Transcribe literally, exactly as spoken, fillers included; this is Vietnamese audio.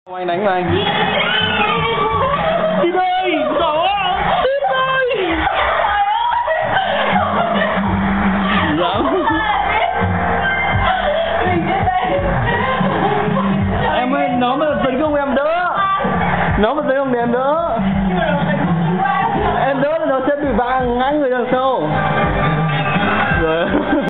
Anh đánh mà anh. Tít ơi, gió. Tít ơi. Dám. Em ơi, nó mà tấn công em đỡ. Nó mà tấn công thì em đỡ. Em đỡ thì nó sẽ bị vạ ngã người đằng sau.